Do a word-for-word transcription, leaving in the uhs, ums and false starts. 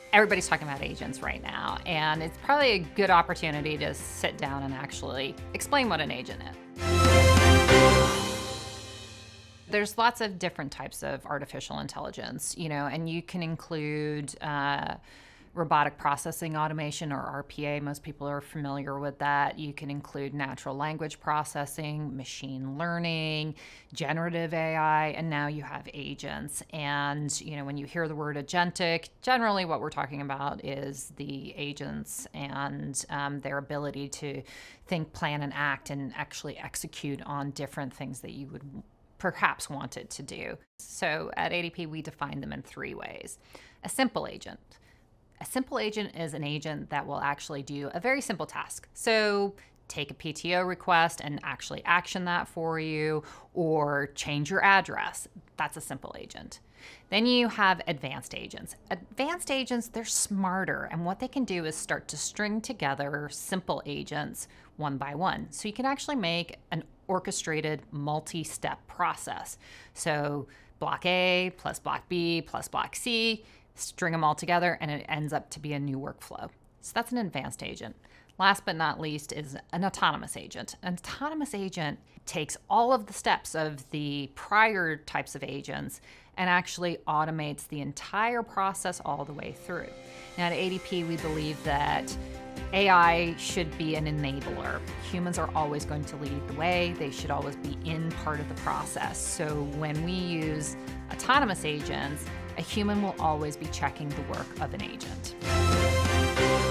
Everybody's talking about agents right now, and it's probably a good opportunity to sit down and actually explain what an agent is. There's lots of different types of artificial intelligence, you know, and you can include uh, robotic processing automation, or R P A. Most people are familiar with that. You can include natural language processing, machine learning, generative A I, and now you have agents. And, you know, when you hear the word agentic, generally what we're talking about is the agents and um, their ability to think, plan, and act, and actually execute on different things that you would perhaps want it to do. So at A D P, we define them in three ways. A simple agent. A simple agent is an agent that will actually do a very simple task. So take a P T O request and actually action that for you, or change your address. That's a simple agent. Then you have advanced agents. Advanced agents, they're smarter, and what they can do is start to string together simple agents one by one. So you can actually make an orchestrated multi-step process. So block A plus block B plus block C, string them all together, and it ends up to be a new workflow. So that's an advanced agent. Last but not least is an autonomous agent. An autonomous agent takes all of the steps of the prior types of agents and actually automates the entire process all the way through. Now at A D P, we believe that A I should be an enabler. Humans are always going to lead the way. They should always be in part of the process. So when we use autonomous agents, a human will always be checking the work of an agent.